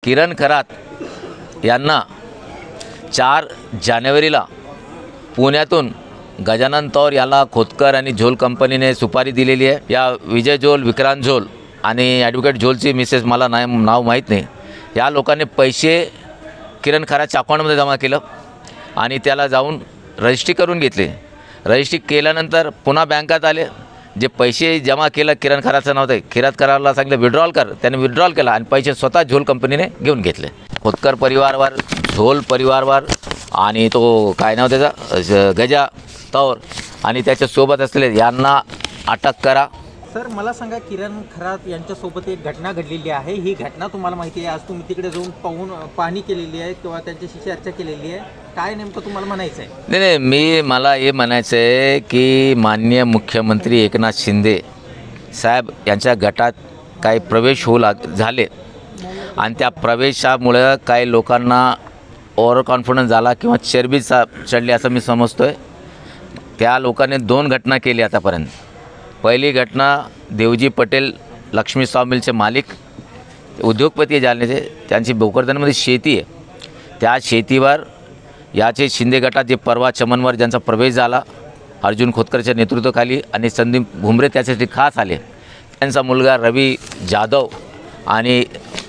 किरण खरात यांना 4 जानेवारीला पुण्यातून गजानन तौर याला खोतकर आणि झोल कंपनीने सुपारी दिलेली आहे। या विजय झोल, विक्रांत झोल आणि ॲडव्होकेट झोलची मिसेस मला नाव माहीत नाही, या लोकांनी पैसे किरण खरातच्या अकाउंटमध्ये जमा केलं आणि त्याला जाऊन रजिस्ट्री करून घेतले। रजिस्ट्री केल्यानंतर पुन्हा बँकात आले, जे पैसे जमा केलं किरण खरातचं नव्हतं, किरण खरातला सांगितलं विड्रॉल कर, त्याने विड्रॉल केला आणि पैसे स्वतः झोल कंपनीने घेऊन घेतले। खोतकर परिवारवर, झोल परिवारवर आणि तो काय नाव त्याचा गजा तौर आणि त्याच्यासोबत असलेले यांना अटक करा। सर मला सांगा, किरण खरात यांच्यासोबत एक घटना घडलेली आहे, ही घटना तुम्हाला माहिती आहे, आज तुम्ही तिकडे जाऊन पाहणी केलेली आहे किंवा त्यांच्याशी चर्चा केलेली आहे, काय नेमकं तुम्हाला म्हणायचं आहे? नाही, मला हे म्हणायचं आहे की माननीय मुख्यमंत्री एकनाथ शिंदे साहेब यांच्या गटात काही प्रवेश झाले आणि त्या प्रवेशामुळे काही लोकांना ओव्हर कॉन्फिडन्स झाला किंवा चरबी चढली असं मी समजतो आहे। त्या लोकांनी 2 घटना केली आतापर्यंत। पहिली घटना देवजी पटेल लक्ष्मी मिलचे मालिक उद्योगपती आहे जालन्याचे, त्यांची भोकरदनमध्ये शेती आहे, त्या शेतीवर याचे शिंदे गटात जे परवा चमनवर ज्यांचा प्रवेश झाला अर्जुन खोतकरच्या नेतृत्वाखाली आणि संदीप भुमरे त्याच्यासाठी खास आले, त्यांचा मुलगा रवी जाधव आणि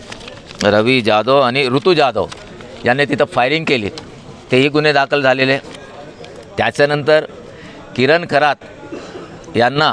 ऋतू जाधव यांनी तिथं फायरिंग केली, तेही गुन्हे दाखल झालेले। त्याच्यानंतर किरण खरात यांना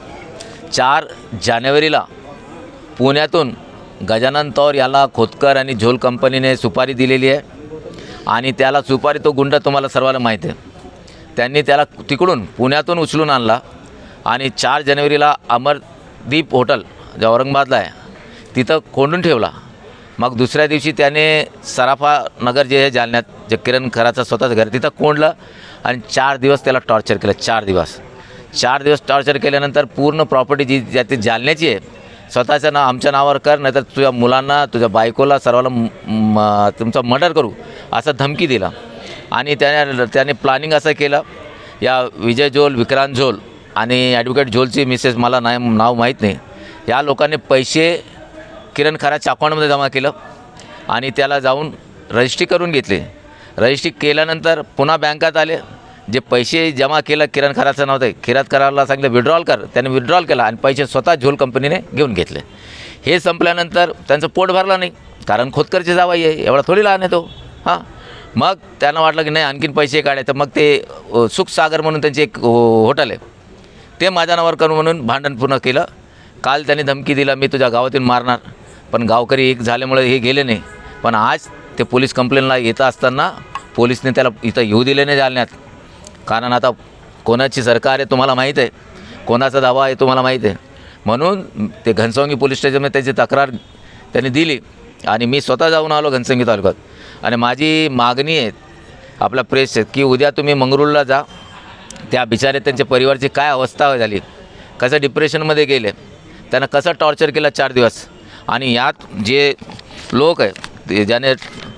4 जानेवारीला पुण्यातून गजानन तौर याला खोतकर आणि झोल कंपनीने सुपारी दिलेली आहे आणि त्याला सुपारी, तो गुंड तुम्हाला सर्वांना माहिती आहे, त्यांनी त्याला तिकडून पुण्यातून उचलून आणला आणि 4 जानेवारीला अमरदीप हॉटेल जे औरंगाबादला आहे तिथं कोंडून ठेवला। मग दुसऱ्या दिवशी त्याने सराफा नगर जे आहे जालन्यात, जे किरण खराचं स्वतःचं घर, तिथं कोंडलं आणि 4 दिवस त्याला टॉर्चर केलं। 4 दिवस टॉर्चर केल्यानंतर पूर्ण प्रॉपर्टी जी ज्याची जालन्याची आहे स्वतःचं नाव आमच्या नावावर कर, नाहीतर तुझ्या मुलांना, तुझ्या बायकोला, सर्वाला तुमचा मर्डर करू असं धमकी दिला। आणि त्याने प्लॅनिंग असं केलं, या विजय झोल, विक्रांत झोल आणि ॲडव्होकेट झोलची मिसेस मला नाव माहीत नाही, या लोकांनी पैसे किरण खरातच्या अकाउंटमध्ये जमा केलं आणि त्याला जाऊन रजिस्ट्री करून घेतली। रजिस्ट्री केल्यानंतर पुन्हा बँकात आले, जे पैसे जमा केलं किरण खरातचं नव्हतं, किरण खरातला सांगितलं विड्रॉल कर, त्याने विड्रॉल केला आणि पैसे स्वतः झोल कंपनीने घेऊन घेतले। हे संपल्यानंतर त्यांचं पोट भरलं नाही, कारण खोतकरचे जावाई आहे, एवढा थोडी लहान आहे तो। मग त्यांना वाटलं की नाही आणखीन पैसे काढायचं, मग ते सुखसागर म्हणून त्यांचे एक हॉटेल आहे, ते माझ्या नावावर करून म्हणून भांडण पूर्ण केलं। काल त्यांनी धमकी दिला मी तुझ्या गावातून मारणार, पण गावकरी एक झाल्यामुळे हे गेले नाही। पण आज ते पोलीस कंप्लेंटला येत असताना पोलिसने त्याला इथं येऊ दिले नाही जालन्यात, कारण आता कोणाची सरकार आहे तुम्हाला माहीत आहे, कोणाचा दावा आहे तुम्हाला माहीत आहे, म्हणून ते घनसावंगी पोलीस स्टेशनमध्ये त्याची तक्रार त्यांनी दिली आणि मी स्वतः जाऊन आलो घनसावंगी तालुक्यात। आणि माझी मागणी आहे आपल्या प्रेस की उद्या तुम्ही मंगरुळला जा, त्या बिचारे त्यांच्या परिवाराची काय अवस्था झाली, कसं डिप्रेशनमध्ये गेले, त्यांना कसं टॉर्चर केलं 4 दिवस। आणि यात जे लोक आहे ज्याने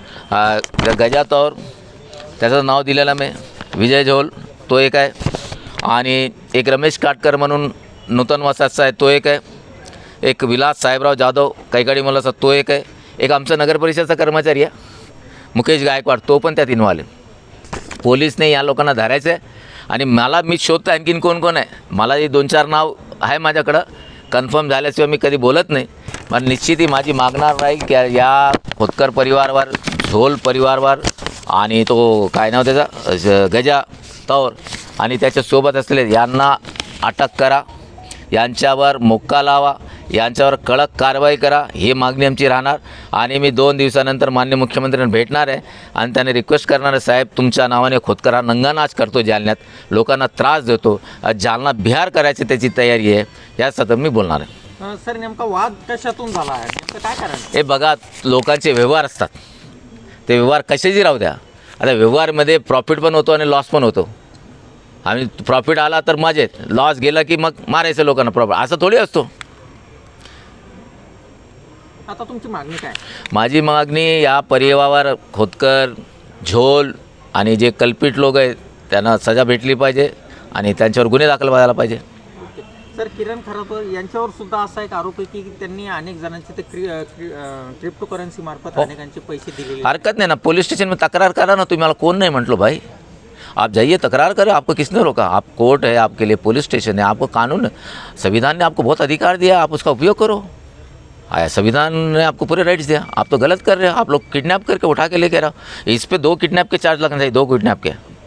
गजा तौर त्याचं नाव दिलेलं मी विजय झोल तो एक आहे, आणि एक रमेश काटकर म्हणून नूतन वसाहतचा आहे तो एक आहे, एक विलास साहेबराव जाधव कैकाडी मुलाचा तो एक आहे, एक आमचा नगर परिषदेचा कर्मचारी आहे मुकेश गायकवाड, तो पण त्यात इन्व्हॉल्व आहे। पोलीसने या लोकांना धरायचं आहे आणि मी शोधतो आणखीन कोण आहे, मला हे 2-4 नाव आहे माझ्याकडं, कन्फर्म झाल्याशिवाय मी कधी बोलत नाही। पण निश्चित ही माझी मागणार राहील की या खोतकर परिवारवर, झोल परिवारवर आणि तो काय नाव त्याचा गजा तौर आणि त्याच्यासोबत असलेले यांना अटक करा, यांच्यावर मोक्का लावा, यांच्यावर कडक कारवाई करा, ही मागणी आमची राहणार। आणि मी 2 दिवसानंतर माननीय मुख्यमंत्र्यांना भेटणार आहे आणि त्याने रिक्वेस्ट करणार आहे, साहेब तुमच्या नावाने खोतकर हा नंगानाच करतो, जालन्यात लोकांना त्रास देतो, जालना बिहार करायची त्याची तयारी आहे, यासाठी मी बोलणार आहे। सर नेमका वाद कशातून झाला आहे, नेमकं काय कारण? हे बघा, लोकांचे व्यवहार असतात, ते व्यवहार कशाची राहू द्या, आता व्यवहारमध्ये प्रॉफिट पण होतो आणि लॉस पण होतो। आम्ही प्रॉफिट आला तर मजेत, लॉस गेला की मग मारायचं लोकांना, प्रॉफिट असं थोडी असतो। आता तुमची मागणी काय? माझी मागणी या परिवारावर खोतकर, झोल आणि जे कल्पित लोक आहेत त्यांना सजा भेटली पाहिजे आणि त्यांच्यावर गुन्हे दाखल व्हायला पाहिजे। सर किरण खरात यांच्यावर सुद्धा असा एक आरोप आहे की त्यांनी अनेक जणांचे ते क्रिप्टो करन्सी मार्फत अनेकांचे पैसे दिलेले हरकत नहीं ना, पुलिस स्टेशन में तकरार करा ना, तुम्हें कौन नहीं म्हटलो भाई, आप जाइए तकरार करें, आपको किसने रोका? आप कोर्ट है आपके लिए, पुलिस स्टेशन है, आपको कानून संविधान ने आपको बहुत अधिकार दिया, आप उसका उपयोग करो। आया संविधान ने आपको पूरे राइट्स दिया, आप तो गलत कर रहे हो, आप लोग किडनैप करके उठा के लेके रहो। इस पे 2 किडनैप के चार्ज लगने चाहिए, 2 किडनैप के।